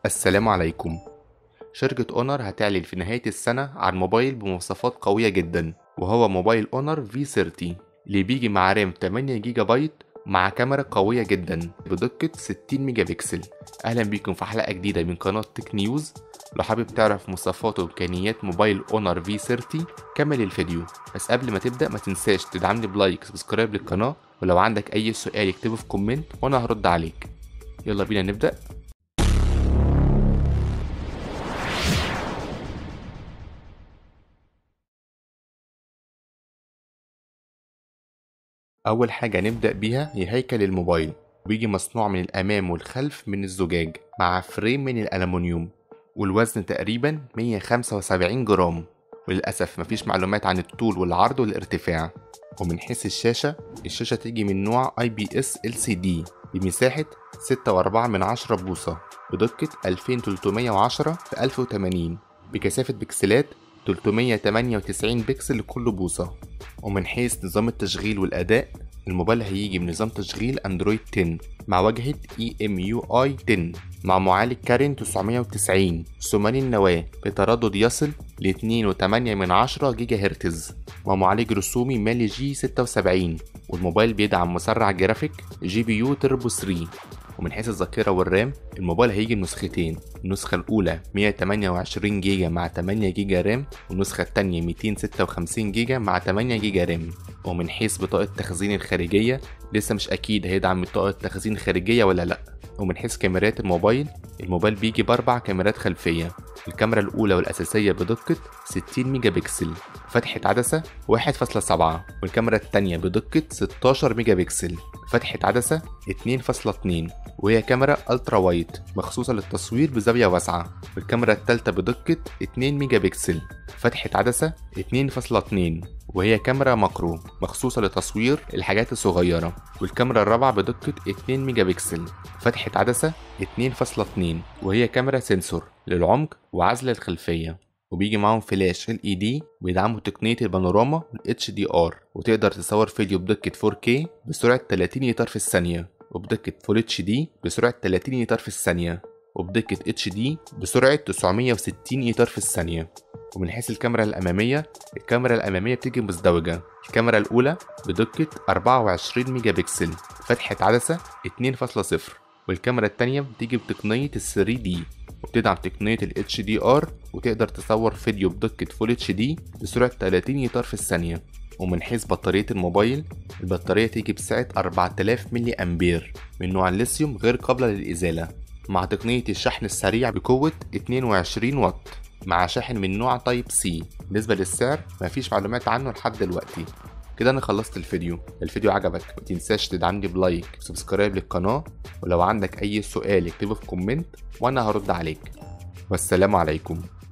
السلام عليكم. شركة اونر هتعلن في نهاية السنة عن موبايل بمواصفات قوية جدا، وهو موبايل اونر V30 اللي بيجي مع رام 8 جيجا بايت مع كاميرا قوية جدا بدقة 60 ميجا بكسل. اهلا بيكم في حلقة جديدة من قناة تك نيوز. لو حابب تعرف مواصفات وامكانيات موبايل اونر V30 كمل الفيديو، بس قبل ما تبدأ ما تنساش تدعمني بلايك وسبسكرايب للقناة، ولو عندك اي سؤال اكتبه في كومنت وانا هرد عليك. يلا بينا نبدأ. أول حاجة نبدأ بيها هي هيكل الموبايل. بيجي مصنوع من الأمام والخلف من الزجاج مع فريم من الألمنيوم، والوزن تقريبا 175 جرام، وللأسف مفيش معلومات عن الطول والعرض والارتفاع. ومن حيث الشاشة تيجي من نوع IPS LCD بمساحة 6.4 بوصة بدقة 2310 في 1080 بكثافة بكسلات 398 بكسل لكل بوصة. ومن حيث نظام التشغيل والأداء، الموبايل هيجي بنظام تشغيل أندرويد 10 مع واجهة EMUI 10 مع معالج كارين 990 ثماني النواة بتردد يصل ل 2.8 جيجا هرتز ومعالج رسومي مالي G76. والموبايل بيدعم مسرع جرافيك GPU تربو 3. ومن حيث الذاكرة والرام، الموبايل هيجي بنسختين، النسخة الأولى 128 جيجا مع 8 جيجا رام، والنسخة التانية 256 جيجا مع 8 جيجا رام. ومن حيث بطاقة التخزين الخارجية، لسه مش أكيد هيدعم بطاقة تخزين خارجية ولا لأ. ومن حيث كاميرات الموبايل بيجي ب4 كاميرات خلفية. الكاميرا الأولى والأساسية بدقة 60 ميجا بكسل فتحة عدسة 1.7، والكاميرا التانية بدقة 16 ميجا بكسل فتحة عدسة 2.2، وهي كاميرا ألترا وايد مخصوصة للتصوير بزاوية واسعة. والكاميرا التالتة بدقة 2 ميجا بكسل فتحة عدسة 2.2، وهي كاميرا ماكرو مخصوصة لتصوير الحاجات الصغيرة. والكاميرا الرابعة بدقة 2 ميجا بكسل فتحة عدسة 2.2، وهي كاميرا سنسور للعمق وعزل الخلفية. وبيجي معاهم فلاش LED بيدعموا تقنية البانوراما HDR، وتقدر تصور فيديو بدقة 4K بسرعة 30 إطار في الثانية، وبدقة Full HD بسرعة 30 إطار في الثانية، وبدقة HD بسرعة 960 إطار في الثانية. ومن حيث الكاميرا الأمامية بتيجي مزدوجة. الكاميرا الأولى بدقة 24 ميجا بكسل فتحة عدسة 2.0، والكاميرا التانية بتيجي بتقنية 3D وبتدعم تقنية HDR، وتقدر تصور فيديو بدقة Full HD بسرعة 30 إطار في الثانية. ومن حيث بطارية الموبايل، البطارية تيجي بسعة 4000 ملي أمبير من نوع الليثيوم غير قابلة للإزالة، مع تقنية الشحن السريع بقوة 22 واط مع شاحن من نوع تايب سي. بالنسبة للسعر مفيش معلومات عنه لحد دلوقتي. كده انا خلصت الفيديو عجبك متنساش تدعمني بلايك وسبسكرايب للقناة، ولو عندك اي سؤال اكتبه في كومنت وانا هرد عليك. والسلام عليكم.